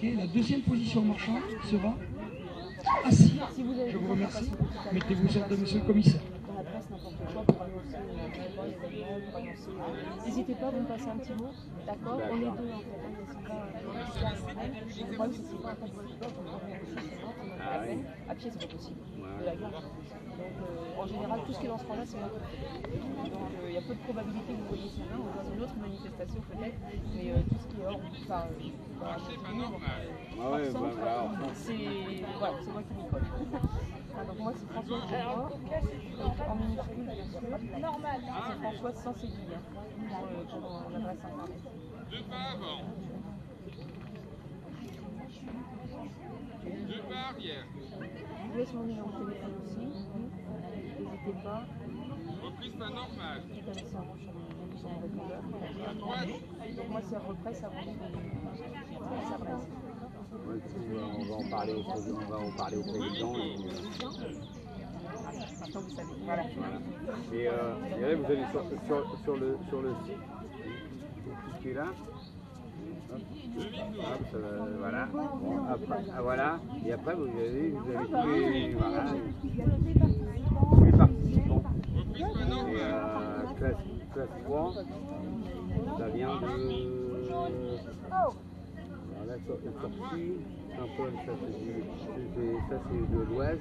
indiqué, la deuxième position marchande sera assis. Je vous remercie. Mettez-vous aux ordres de monsieur le commissaire. Dans la presse, n'importe quoi, pour annoncer un événement, pour annoncer... N'hésitez pas, vous me passez un petit mot, d'accord? On est deux en fait, le problème c'est que c'est pas un tas de volleyball, on peut aussi chez moi, à pied c'est pas possible, de la gare. Donc en général, tout ce qui est dans ce rang-là, c'est moi. Donc il y a peu de probabilité que vous voyez ça là, ou dans une autre manifestation peut-être, mais tout ce qui est hors, enfin, c'est moi qui m'y colle. Donc moi c'est François en minuscule bien sûr. Normal. C'est François sans cédille pour mon adresse internet. Deux pas avant. Deux pas arrière. Je vous laisse mon numéro de téléphone aussi. N'hésitez pas. Reprise pas normale. Vous connaissez avant sur mon répondeur. À droite. Donc moi c'est à peu près ça s'adresse. Ouais, on va en parler au président. Maintenant vous savez. Voilà. Et là vous allez sur le site, tout ce qui est là. Hop, ça va, voilà. Bon, après, voilà. Et après vous avez tous les participants. Et classe 3, ça vient de... La sortie, Saint-Paul, ça c'est de l'Oise,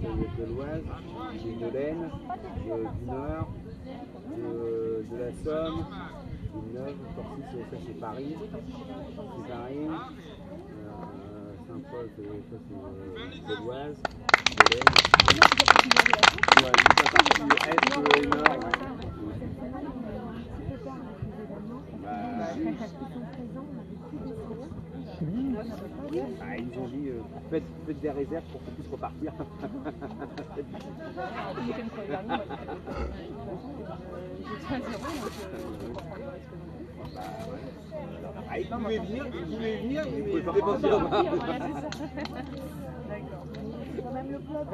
de l'Aisne, du Nord, de la Somme, du Neuve, Torcy, ça c'est Paris, Saint-Paul, ça c'est de l'Oise, de l'Aisne, Est et Nord. Ils ont dit faites des réserves pour qu'on puisse repartir. Ils pouvaient venir, mais ils pouvaient pas partir. D'accord. Même le club.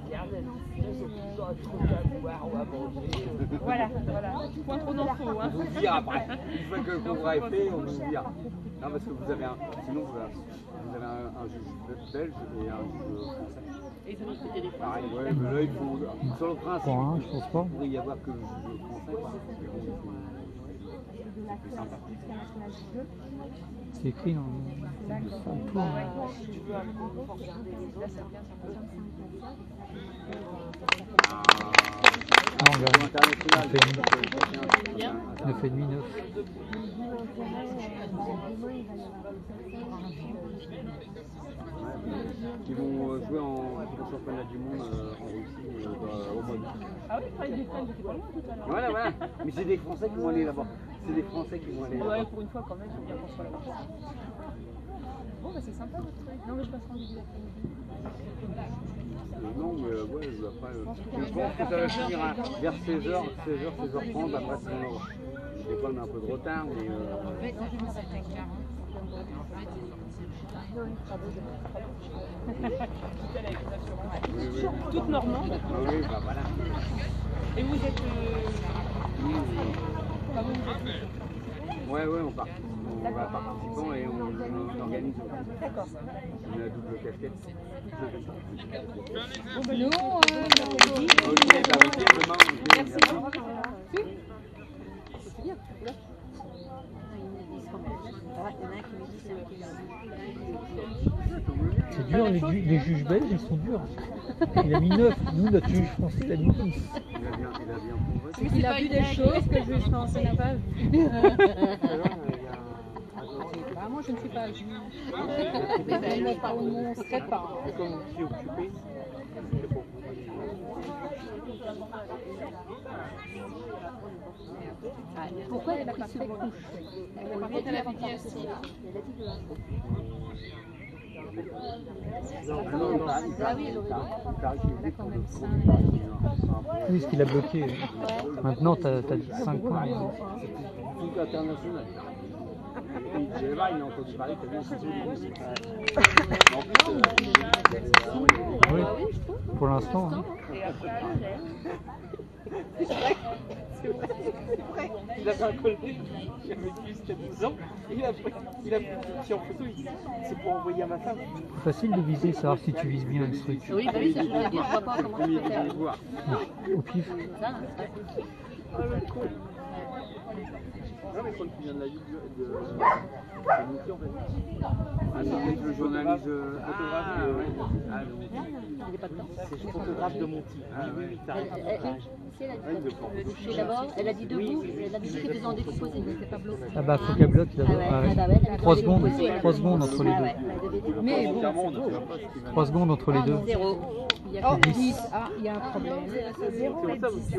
Voilà. Point trop d'infos. On vous le dira après. Une fois que le congrès est fait, on vous le dira. Non, parce que vous avez sinon vous avez un juge belge et un juge français. Et de l'autre côté des Français. Pareil, ouais, mais là il faut. Sur le principe, je pense pas. Il pourrait y avoir que le juge français. C'est plus sympa. C'est écrit dans le plan. Non, regarde. International. 9,5, 9. Qui vont jouer au championnat du monde en Russie au mois d'août. Ah oui, il des Français, j'étais pas loin tout à l'heure. Voilà. Mais c'est des Français qui vont aller là-bas. C'est des Français qui vont aller là-bas. Ouais, pour une fois quand même, il faut bien qu'on soit là-bas. Bon, bah c'est sympa votre truc. Non, mais je passe en début d'après-midi. Non, mais ouais, après. Je pense que ça va finir vers 16h, 16h30. Après, des fois, on a un peu de retard, mais. Toute normande. Oui, bah voilà. Et vous êtes. Ouais, on part. On va participant et on organise. D'accord. On a la double casquette. Bon, ben nous, Ok, bah ok, demain. merci. C'est bien. C'est dur, les juges belges, ils sont durs. Il a mis 9, nous, notre juge français, il a mis 10. Il a bien compris. Il a vu des choses que le juge français n'a pas vues. Moi, je ne suis pas juge. On ne serait pas. Comme vous étiez occupé, pourquoi elle a pris ce couche? Par contre, elle a dit assis. Ah oui, d'accord, même ça. Oui, ce qu'il a bloqué. Maintenant, tu as 5 points. C'est tout international. Il a entendu parler que oui, pour l'instant. C'est vrai. Il avait un collègue qui avait vécu jusqu'à 12 ans, et il a pris en photo, c'est pour envoyer à ma femme. Facile de viser, savoir si tu vises bien le truc. Oui, bah oui, ça je voulais dire, je vois pas comment tu peux faire. Au pif. Ça, Non, mais quand tu viens de la ville de Mouti, en fait. Ah, c'est le journaliste. il est pas dedans. C'est photographe de Monty. Oui, t'as raison. Si elle a dit d'abord, elle a dit debout, elle a dit que faisant décomposer, elle n'était pas bloquée. Ah bah faut qu'elle bloque d'abord. Ah ouais. 3 secondes entre les deux. Mais bon, 3 secondes entre les deux. 0. Oh, 10. Ah, il y a un problème. 0 et 10. Est-ce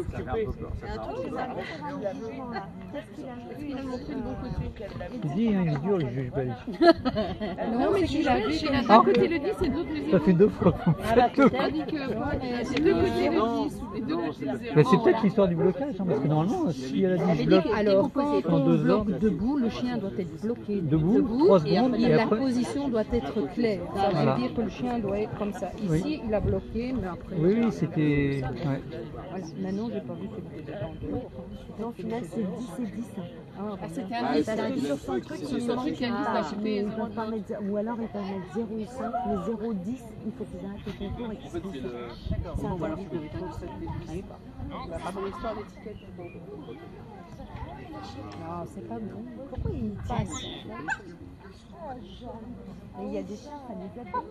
qu'il a montré le bon côté? Il dit, hein, il est dur le juge belge. Non, mais tu l'as vu. D'un côté le 10 et de l'autre le 0. Ça fait 2 fois qu'on fait le coup. Elle dit que c'est deux côtés le 10 ou les deux côtés le 0. Mais c'est peut-être l'histoire du blocage, hein, parce que normalement, si elle a dit je bloque Alors, quand en on 2 bloque ordres, debout, le chien doit être bloqué debout, 3 secondes, et et la après. position doit être claire. Ça veut Voilà. dire que le chien doit être comme ça. Ici, Oui. il a bloqué, mais après. Oui, oui, c'était. Ouais. Maintenant, j'ai pas vu que c'était en dehors. Non, au final, c'est 10 et 10. Ah, C'était Ah, un 10 sur son truc, sur son truc, il y a une Ah, liste mais à ils peuvent pas mettre, ou alors ils peuvent mettre 0 ou 5, mais 0 10, il faut qu'ils arrêtent le concours et qu'ils se concentrent. C'est interdit. Bah, mon histoire d'étiquette. Non, c'est pas bon. Pourquoi ils passent? Mais il y a des chiens, ça les plaît pas.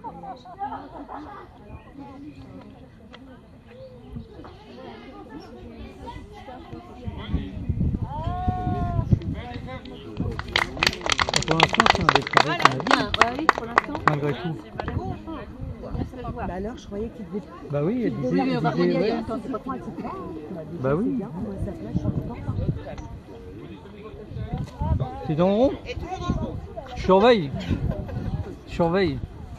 Pour l'instant, c'est un des travaux qu'on a dit, Oui, pour l'instant. malgré tout. Bah alors, je croyais qu'ils devaient. Bah oui, elle disait. Oui, mais on va revenir, il y a ouais. un temps, c'est pas fini. Bah oui. C'est bien, moi ça plaît, je suis contente. T'es dans le rond? Surveille. Surveille.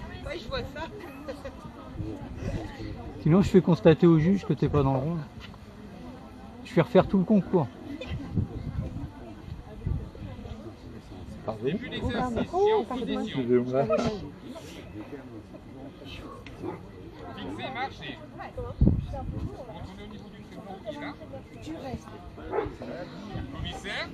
Sinon, je fais constater au juge que t'es pas dans le rond. Je fais refaire tout le concours. Début d'exercice, Oh, séance pardon. d'audition. Excusez-moi. Fixez, marchez. Retournez au niveau du second qui est là. Tu restes. Commissaire.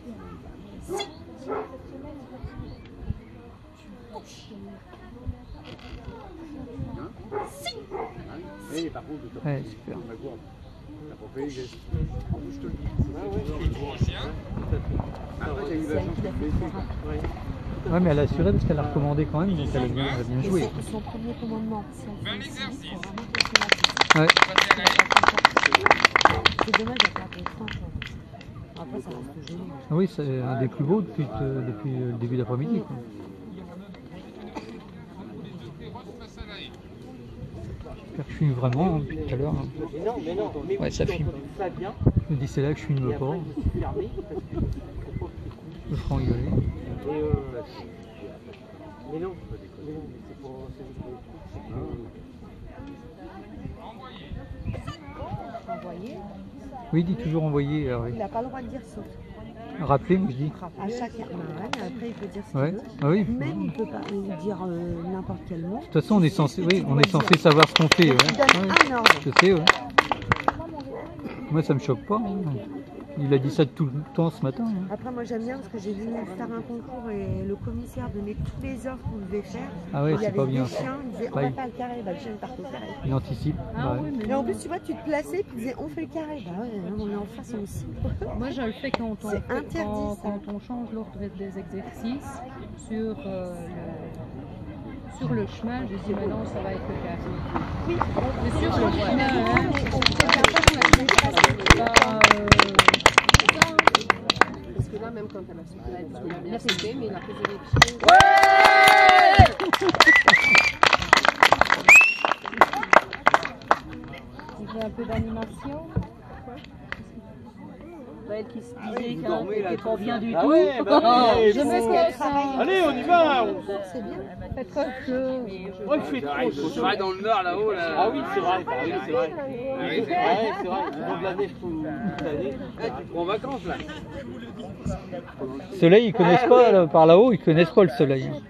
Et par contre, Ouais, super. ma gourde. T'as pas fait les gestes. Je te le dis. Retour au chien. Après, t'as eu la chance de te blesser. Ouais, mais elle a assuré parce qu'elle a recommandé quand même, donc elle a bien joué. Son premier commandement. Si elle Fin fait l'exercice. ici, faut vraiment qu'elle soit là. Ouais. Passez à la haie. C'est dommage d'être pas content. Après, ça reste joli. Oui, c'est un des plus beaux depuis le début d'après-midi. quoi. Passe à la haie. J'espère que je filme vraiment hein, depuis tout à l'heure. hein. Mais non, mais Ouais, ça filme. Fabien, Je me dis c'est là que je filme et pas. après, il s'est fermé parce que Je ferai engueuler. et mais non, mais c'est pour Envoyé. Oui, il dit toujours envoyer. Alors, oui. Il n'a pas le droit de dire sauf. Rappelez, moi je dis. À chaque après, il peut dire ce qu'il Ouais. veut. Ah oui. Même, il peut pas dire n'importe quel mot. De toute façon, on est censé, oui, on est censé savoir ce qu'on fait. Il Ouais. donne Ouais. un ordre. Je sais, ouais. Moi, ça me choque pas. hein. Il a dit ça tout le temps ce matin. hein. Après, moi, j'aime bien parce que j'ai vu faire un concours et le commissaire donnait toutes les offres qu'on devait faire. Ah ouais, Il y c'est avait pas des bien. chiens, il disait on Ouais. va pas le carré, bah le chien il part au carré. Il anticipe. Ah ouais. oui, mais Et en plus, tu vois, tu te plaçais, puis il disait on fait le carré. Bah ouais, on est en face aussi. moi je le fais quand C'est interdit, ça. quand on change l'ordre des exercices sur, sur le chemin. Je dis maintenant ça va être le carré. Oui, Mais sur le chemin, hein, Parce que là, même quand elle a su parce qu'il a bien fait, mais il a posé les pieds. il fait un peu d'animation. Elle qui se disait vous dormez, là, qu'elle n'était pas bien du Ah tout. ouais, bah oui, Je me faut- travaille. Allez, on y va. c'est bien. Faites comme que. Moi, il fait trop chaud. Je serai dans le nord là-haut. Là. Ah oui, c'est vrai. Ah oui, c'est vrai. Oui, Ouais, c'est vrai. Ils ont de la neige toute l'année. Tu prends en vacances là. Soleil, ils connaissent pas là, par là-haut, ils connaissent pas le soleil. hein.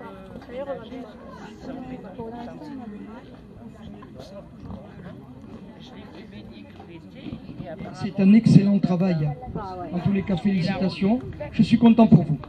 C'est un excellent travail. En tous les cas, félicitations. Je suis content pour vous.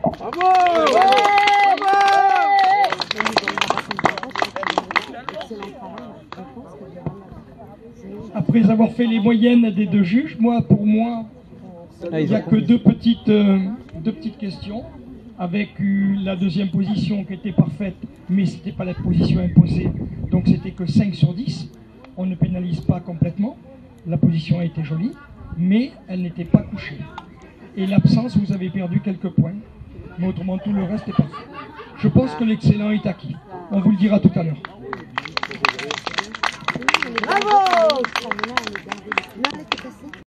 Après avoir fait les moyennes des deux juges, pour moi, il n'y a que deux petites questions, avec la deuxième position qui était parfaite, mais ce n'était pas la position imposée, donc c'était que 5 sur 10. On ne pénalise pas complètement. La position a été jolie, mais elle n'était pas couchée. Et l'absence, vous avez perdu quelques points, mais autrement tout le reste est parfait. Je pense que l'excellent est acquis. On vous le dira tout à l'heure. Bravo!